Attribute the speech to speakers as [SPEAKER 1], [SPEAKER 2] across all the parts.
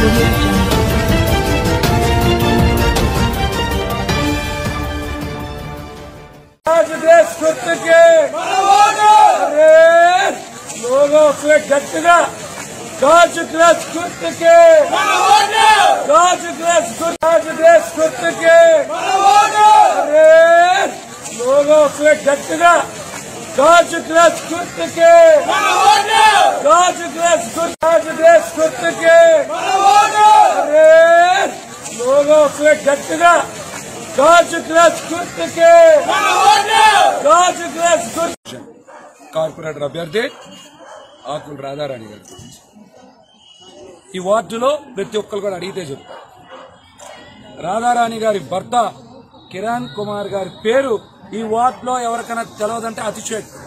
[SPEAKER 1] लोगों से गट्टिगा गाज ग्रेस कुर्त के गाज ग्रेस कुर्त के लोगों से गट्टिगा गाज ग्रेस कुर्त के गाज ग्रेस कुर्त के लोगों से गट्टिगा गाज ग्रेस कुर्त के गाज ग्रेस कुर्त కార్పొరేటర్ అభ్యర్థి ఆకుల రాధారాణి గారి గురించి ఈ వార్డులో ప్రతి ఒక్కరు కూడా అడిగితే చెప్తారు. రాధారాణి గారి భర్త కిరణ్ కుమార్ గారి పేరు ఈ వార్డులో ఎవరికైనా తెలియదంటే అతిశయోక్తి.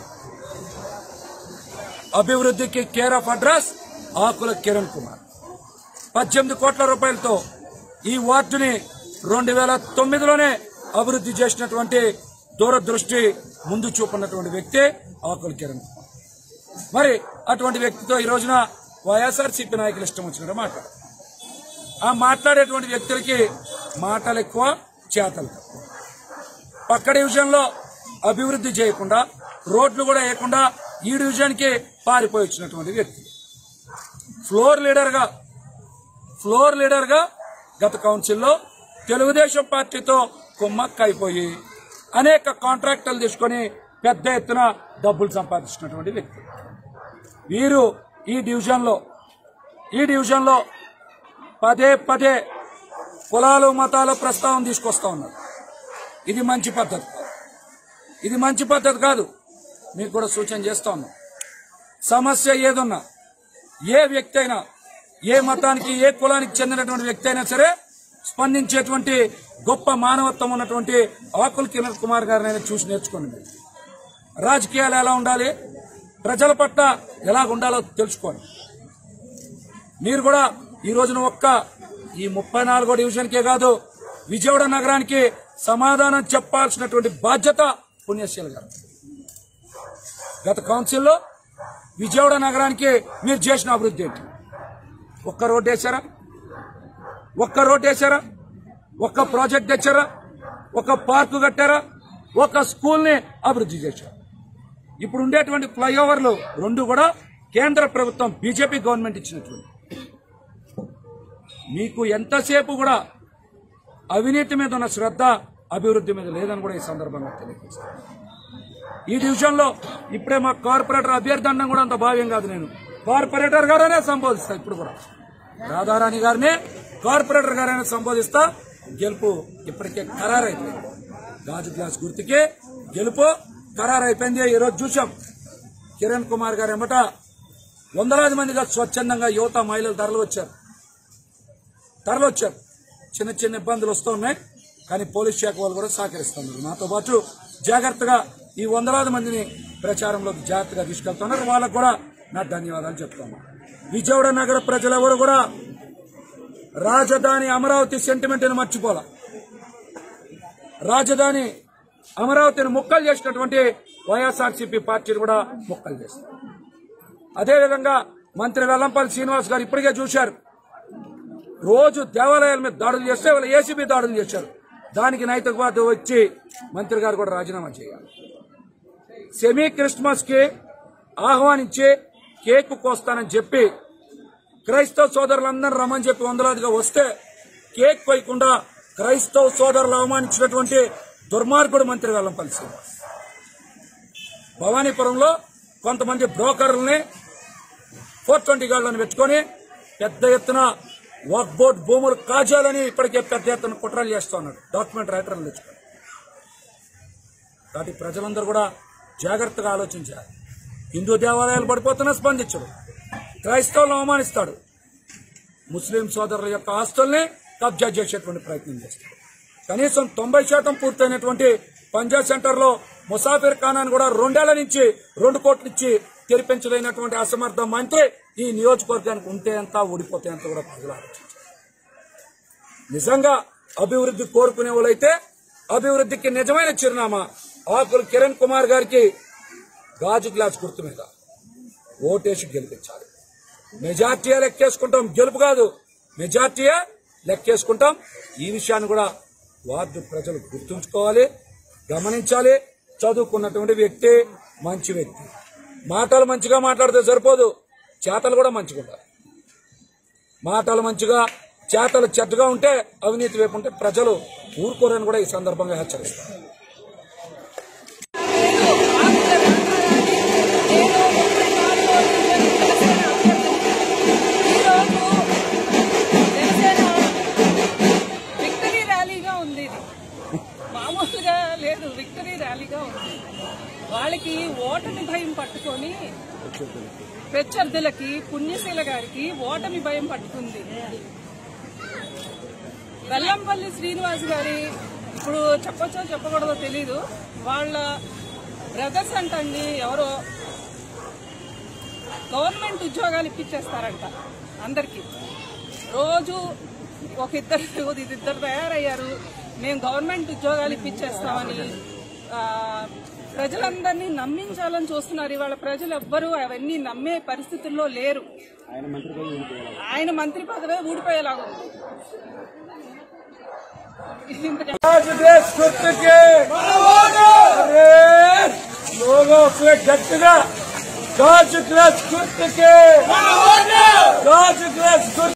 [SPEAKER 1] అభివృద్ధికి care of address Akula Kiran Kumar 18 కోట్ల రూపాయలతో ఈ వార్డుని 2009లోనే అభివృద్ధి చేసినటువంటి దూరదృష్టి ముందు చూపున్నటువంటి వ్యక్తి ఆకుల కిరణ్. మరి అటువంటి వ్యక్తితో ఈ రోజున వైఎస్ఆర్సీపీ నాయకులు ఇష్టం వచ్చినట్టు మాట్లాడారు. ఆ మాట్లాడేటువంటి వ్యక్తులకి మాటలు ఎక్కువ, చేతలు తక్కువ. పక్క డివిజన్ లో అభివృద్ధి చేయకుండా రోడ్లు కూడా వేయకుండా ఈ డివిజన్ కి పారిపోయి వచ్చినటువంటి వ్యక్తి. ఫ్లోర్ లీడర్ గా గత కౌన్సిల్లో తెలుగుదేశం పార్టీతో కుమ్మక్కైపోయి అనేక కాంట్రాక్టులు తీసుకుని పెద్ద ఎత్తున డబ్బులు సంపాదించినటువంటి వ్యక్తి. వీరు ఈ డివిజన్ లో పదే కులాలు మతాల ప్రస్తావన తీసుకొస్తా ఉన్నారు. ఇది మంచి పద్ధతి కాదు. మీకు కూడా సూచన చేస్తా ఉన్నాం. సమస్య ఏదున్నా, ఏ వ్యక్తి అయినా, ఏ మతానికి ఏ కులానికి చెందినటువంటి వ్యక్తి అయినా సరే స్పందించేటువంటి గొప్ప మానవత్వం ఉన్నటువంటి ఆకుల కిరణ్ కుమార్ గారిని చూసి నేర్చుకోండి. రాజకీయాలు ఎలా ఉండాలి, ప్రజల పట్ల ఎలా ఉండాలో తెలుసుకోండి. మీరు కూడా ఈ రోజున ఈ 34వ డివిజన్కే కాదు విజయవాడ నగరానికి సమాధానం చెప్పాల్సినటువంటి బాధ్యత పుణ్యశీల గారు. గత కౌన్సిల్లో విజయవాడ నగరానికి మీరు చేసిన అభివృద్ధి ఏంటి? ఒక్క రోడ్డు వేశారా? ఒక్క ప్రాజెక్ట్ తెచ్చారా? ఒక పార్కు కట్టారా? ఒక స్కూల్ ని అభివృద్ధి చేశారు. ఇప్పుడు ఉండేటువంటి ఫ్లైఓవర్లు 2 కూడా కేంద్ర ప్రభుత్వం బీజేపీ గవర్నమెంట్ ఇచ్చినటువంటి. మీకు ఎంతసేపు కూడా అవినీతి మీద ఉన్న శ్రద్ధ అభివృద్ధి మీద లేదని కూడా ఈ సందర్భంగా తెలియజేస్తాను. ఈ డివిజన్ లో ఇప్పుడే మా కార్పొరేటర్ అభ్యర్థి అన్నం కూడా అంత భావ్యం కాదు. నేను కార్పొరేటర్ గారనే సంబోధిస్తా. ఇప్పుడు కూడా రాధారాణి గారిని కార్పొరేటర్ గారైనా సంబోధిస్తా. గెలుపు ఇప్పటికే ఖరారైపోయింది. గాజు గ్లాస్ గుర్తుకే గెలుపు ఖరారైపోయింది. ఈరోజు చూసాం కిరణ్ కుమార్ గారు ఎమ్మట వందలాది మందిగా స్వచ్ఛందంగా యువత మహిళలు తరలి వచ్చారు. చిన్న ఇబ్బందులు వస్తూ ఉన్నాయి. కానీ పోలీస్ శాఖ వాళ్ళు కూడా సహకరిస్తున్నారు. నాతో పాటు జాగ్రత్తగా ఈ వందలాది మందిని ప్రచారంలోకి జాగ్రత్తగా తీసుకెళ్తున్నారు. వాళ్ళకు కూడా నా ధన్యవాదాలు చెప్తాను. విజయవాడ నగర ప్రజలెవరు కూడా రాజధాని అమరావతి సెంటిమెంట్ని మర్చిపోలా. రాజధాని అమరావతిని ముక్కలు చేసినటువంటి వైఎస్ఆర్సీపీ పార్టీని కూడా ముక్కలు చేస్తారు. అదేవిధంగా మంత్రి వెల్లంపల్లి శ్రీనివాస్ గారు ఇప్పటికే చూశారు. రోజు దేవాలయాల మీద దాడులు చేస్తే వాళ్ళు ఏసీబీ దాడులు చేశారు. దానికి నైతిక బాధ్యత వచ్చి మంత్రి గారు కూడా రాజీనామా చేయాలి. సెమీ క్రిస్మస్ కి ఆహ్వానించి కేక్ కోస్తానని చెప్పి క్రైస్తవ సోదరులందరూ రమ్మని చెప్పి వందలాదిగా వస్తే కేక్ కోయకుండా క్రైస్తవ సోదరులు అవమానించినటువంటి దుర్మార్గుడు మంత్రి వెల్లంపల్లి శ్రీనివాస్. భవానీపురంలో కొంతమంది బ్రోకర్లని 420 గాళ్లను పెట్టుకుని పెద్ద ఎత్తున వక్ఫ్ బోర్డు భూములు కాజాలని ఇప్పటికే పెద్ద ఎత్తున కుట్రలు చేస్తూ ఉన్నారు. డాక్యుమెంట్ రైటర్లు తెచ్చుకొని. కాబట్టి ప్రజలందరూ కూడా జాగ్రత్తగా ఆలోచించాలి. హిందూ దేవాలయాలు పడిపోతున్నా స్పందించడు. క్రైస్తవులను అవమానిస్తాడు. ముస్లిం సోదరుల యొక్క ఆస్తుల్ని కబ్జా చేసేటువంటి ప్రయత్నం చేస్తాడు. కనీసం 90% పూర్తయినటువంటి పంజాబ్ సెంటర్ లో ముసాఫిర్ ఖానాన్ని కూడా 2 ఏళ్ల నుంచి 2 కోట్లు ఇచ్చి తెరిపించలేనటువంటి అసమర్థ మంత్రి ఈ నియోజకవర్గానికి ఉంటే ఎంత, ఊడిపోతే ఎంత కూడా ప్రజలు ఆలోచించారు. నిజంగా అభివృద్ధి కోరుకునే వాళ్ళైతే అభివృద్ధికి నిజమైన చిరునామా ఆకుల కిరణ్ కుమార్ గారికి గాజు గ్లాస్ గుర్తు మీద ఓటేసి గెలిపించాలి. మెజార్టీ ఎక్కేసుకుంటాం, గెలుపు కాదు. మెజార్టీయే లెక్కేసుకుంటాం. ఈ విషయాన్ని కూడా వార్డు ప్రజలు గుర్తుంచుకోవాలి, గమనించాలి. చదువుకున్నటువంటి వ్యక్తి, మంచి వ్యక్తి. మాటలు మంచిగా మాట్లాడితే సరిపోదు, చేతలు కూడా మంచిగా ఉండాలి. మాటలు మంచిగా, చేతలు చెడ్డగా ఉంటే, అవినీతి వైపు ఉంటే ప్రజలు ఊరుకోరని కూడా ఈ సందర్భంగా హెచ్చరిస్తారు.
[SPEAKER 2] మామూలుగా లేదు, విక్టరీ ర్యాలీగా ఉంది. వాళ్ళకి ఓటమి భయం పట్టుకొని, ప్రత్యర్థులకి, పుణ్యశీల గారికి ఓటమి భయం పట్టుకుంది. వెల్లంపల్లి శ్రీనివాస్ గారి, ఇప్పుడు చెప్పొచ్చో చెప్పకూడదో తెలీదు, వాళ్ళ బ్రదర్స్ అంటండి ఎవరో గవర్నమెంట్ ఉద్యోగాలు ఇప్పించేస్తారంట అందరికి. రోజు ఒక ఇద్దరు తయారయ్యారు, మేము గవర్నమెంట్ ఉద్యోగాలు ఇప్పించేస్తామని ప్రజలందరినీ నమ్మించాలని చూస్తున్నారు. ఇవాళ ప్రజలు ఎవ్వరూ అవన్నీ నమ్మే పరిస్థితుల్లో లేరు. ఆయన మంత్రి పదవే ఊడిపోయేలాగా ఉంది.
[SPEAKER 1] గట్టిగా